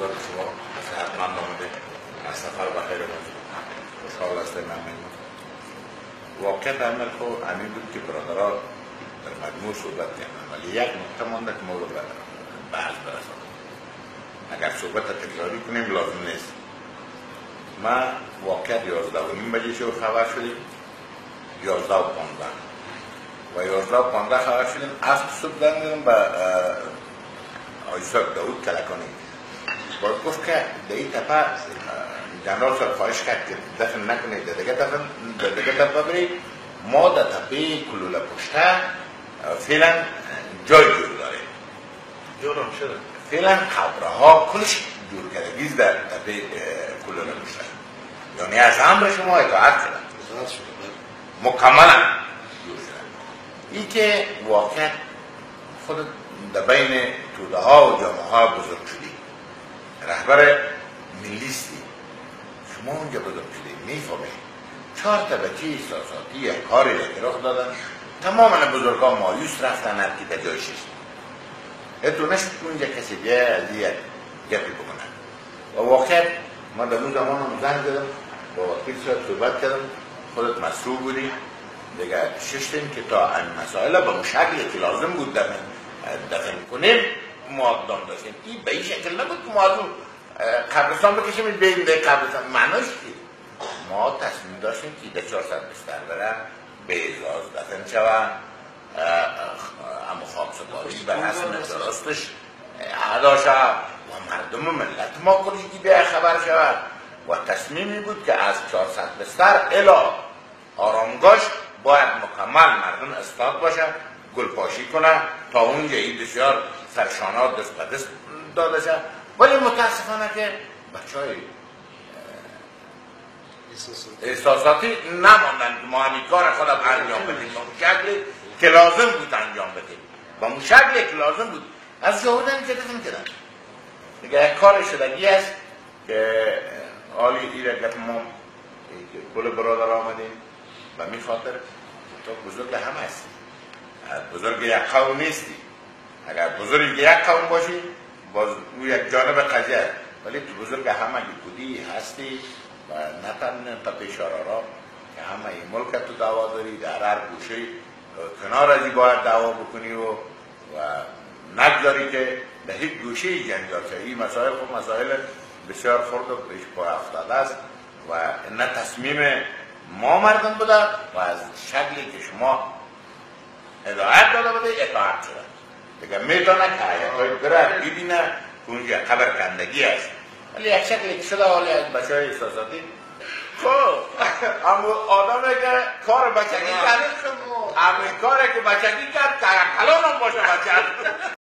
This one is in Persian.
روزگار شما صحتمند آمده از سفر بخیر باشید. خوشحال هستیم. ممنون. واقعیت عمل خو همین بود که برادرها در مجموع صحبت کردن، ولی یک نکته مانده که ما رو بحث برسانیم. اگر صحبت تکراری کنیم لازم نیست. ما واقعیت 11:30 بجه شو خبر شدیم، 11:15 و 11:15 خبر شدیم. از صبح دادم به آیزاک داود کلکانی باید گفت که در این تپه جنرال سر خواهش کرد که دفن نکنید، دیگه تپه برید. ما در تپه کلوله پشته فعلا جای جور داریم، جورم شده فعلا قبرها کلش جور کردگیز در تپه کلوله پشته، یعنی از امر شما اطاعت شدن مکملا جور شدن. این که واقعا خود در بین توده ها و جامعه ها بزرگ شدی، رهبر ملیستی، شما اونجا بزرگ شدی، میفهمید 4 تا بچه احساساتی یک کاری را که رخ دادن، تماما بزرگان مایوس رفتن هر کی در جایش است. تو نشد که اونجا کسی بیا از یک گپی بکنن. و واقعا من در اون زمان هم زنگ دادم با وکیل صاحب صحبت کردم، خودت مسئول بودی دیگه ششتیم که تا این مسائل به مشکلی که لازم بود دفن کنیم معادلان داشتیم. این به این شکل نبود که ما از اون قبرستان بکشیم بین در قبرستان. معناش که ما تصمیم داشتیم که در 400 بستر بره به اعزاز دفن شود، اما خاکسپاری به رسم درستش ادا شود و مردم ملت ما کلی بیا خبر شود. و تصمیمی بود که از 400 بستر الی آرامگاهش باید مکمل مردم استاد باشه، گلپاشی کنه تا اونجا این بسیار سرشانات دست به دست داده شد. ولی متاسفانه که بچه احساساتی نماندن که ما همین کار خودم انجام بدیم با شکلی که لازم بود انجام بدیم، با شکلی که لازم بود از جهودن که دفن کردن دیگه. کار شدگی است که حالی ایره که ما کل برادر آمدیم و می خاطر تو بزرگ هم هستی، بزرگ یک قوم نیستی. اگر بزرگ یک قوم باشی باز او یک جانب قضیه است، ولی تو بزرگ همه بودی هستی و نه تنها تپه شرارا که همه این ملک تو دعوا داری، در هر گوشه کنار ازی باید دعوا بکنی و نگذاری که در هیچ گوشه جنجال شه. این مسائل خب مسائل بسیار خرد و پیش پا افتاده است و نه تصمیم ما مردم بوده و از شکلی که شما هدایت داده بوده اطاعت شده دیگه. میتونه که آیت‌های بره ببینه که اونجا قبر کندگی است، ولی یک شکلی که شده حالی از بچه های احساساتی خب اما آدمه که کار بچگی کرد، همین کاری که بچگی کرد که کلان هم باشه بچه